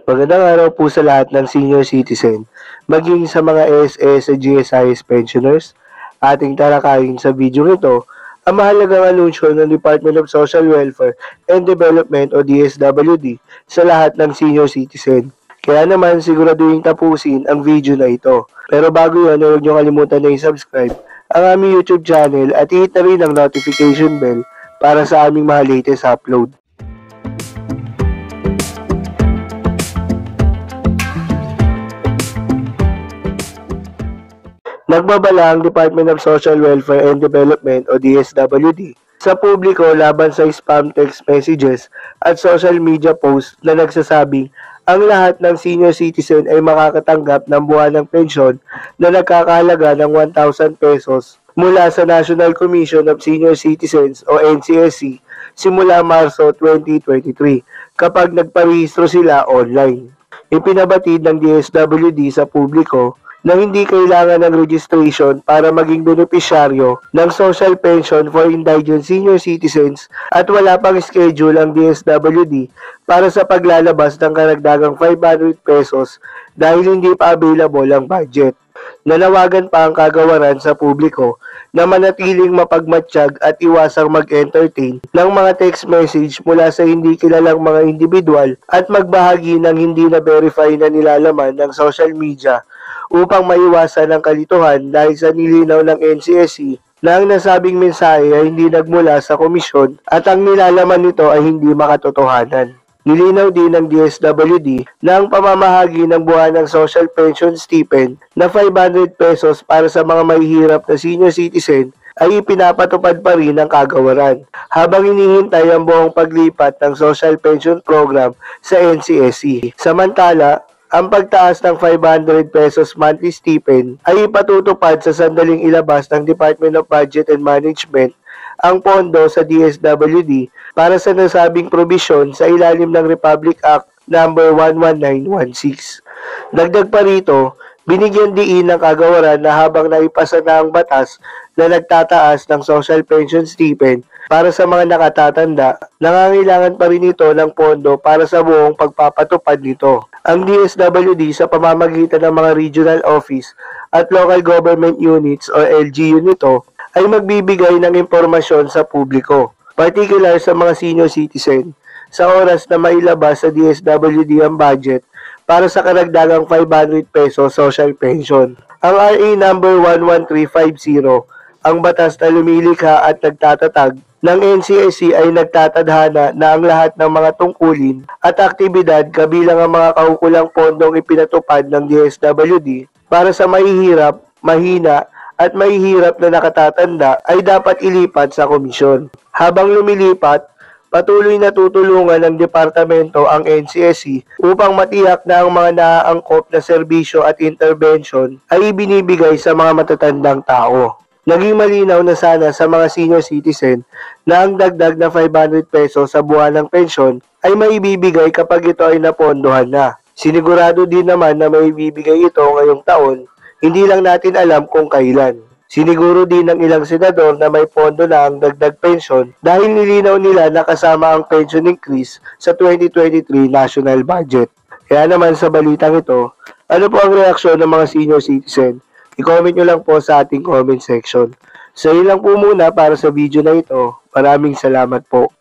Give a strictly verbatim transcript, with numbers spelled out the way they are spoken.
Magandang araw po sa lahat ng senior citizen, maging sa mga A S S at G S I S pensioners. Ating talakayin sa video ito ang mahalagang anunsyo ng Department of Social Welfare and Development o D S W D sa lahat ng senior citizen. Kaya naman siguraduhin tapusin ang video na ito. Pero bago yun, huwag niyo kalimutan na i-subscribe ang aming YouTube channel at i-hit na rin ang notification bell para sa aming mga latest upload. Nagbabala ang Department of Social Welfare and Development o D S W D sa publiko laban sa spam text messages at social media posts na nagsasabing ang lahat ng senior citizen ay makakatanggap ng buwanang pensyon na nagkakahalaga ng one thousand pesos mula sa National Commission of Senior Citizens o N C S C simula Marso twenty twenty-three kapag nagparehistro sila online. Ipinabatid ng D S W D sa publiko na hindi kailangan ng registration para maging benepisyaryo ng social pension for indigent senior citizens at wala pang schedule ang D S W D para sa paglalabas ng karagdagang five hundred pesos dahil hindi pa available ang budget. Nanawagan pa ang kagawaran sa publiko na manatiling mapagmatsyag at iwasang mag-entertain ng mga text message mula sa hindi kilalang mga individual at magbahagi ng hindi na-verify na nilalaman ng social media upang maiwasan ang kalituhan dahil sa nilinaw ng N C S C na ang nasabing mensahe ay hindi nagmula sa komisyon at ang nilalaman nito ay hindi makatotohanan. Nilinaw din ng D S W D na ang pamamahagi ng buwan ng social pension stipend na five hundred pesos para sa mga mahihirap na senior citizen ay ipinapatupad pa rin ng kagawaran habang hinihintay ang buong paglipat ng social pension program sa N C S C. Samantala, ang pagtaas ng five hundred pesos monthly stipend ay ipatutupad sa sandaling ilabas ng Department of Budget and Management ang pondo sa D S W D para sa nasabing probisyon sa ilalim ng Republic Act number one one nine one six. Dagdag pa rito, binigyan diin ng kagawaran na habang naipasa na ang batas na nagtataas ng social pension stipend para sa mga nakatatanda, nangangailangan pa rin ito ng pondo para sa buong pagpapatupad nito. Ang D S W D sa pamamagitan ng mga regional office at local government units o L G U nito ay magbibigay ng impormasyon sa publiko, particular sa mga senior citizen, sa oras na mailabas sa D S W D ang budget para sa karagdagang five hundred pesos social pension. Ang R A number one one three five zero, ang batas na lumilikha at nagtatatag ng N C S C ay nagtatadhana na ang lahat ng mga tungkulin at aktibidad kabilang ang mga kaukulang pondong ipinatupad ng D S W D para sa mahihirap, mahina at mahihirap na nakatatanda ay dapat ilipat sa komisyon. Habang lumilipat, patuloy na tutulungan ng departamento ang N C S C upang matiyak na ang mga naaangkop na serbisyo at intervention ay ibinibigay sa mga matatandang tao. Naging malinaw na sana sa mga senior citizen na ang dagdag na five hundred pesos sa buwan ng pensyon ay maibibigay kapag ito ay napondohan na. Sinigurado din naman na maibibigay ito ngayong taon, hindi lang natin alam kung kailan. Siniguro din ng ilang senador na may pondo na ang dagdag pensyon dahil nilinaw nila na kasama ang pension increase sa twenty twenty-three national budget. Kaya naman sa balitang ito, ano po ang reaksyon ng mga senior citizen? I-comment nyo lang po sa ating comment section. So yun lang po muna para sa video na ito. Maraming salamat po.